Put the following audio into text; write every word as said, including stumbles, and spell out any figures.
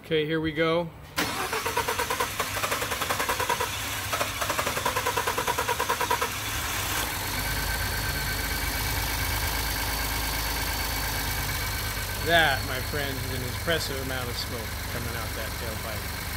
Okay, here we go. That, my friends, is an impressive amount of smoke coming out that tailpipe.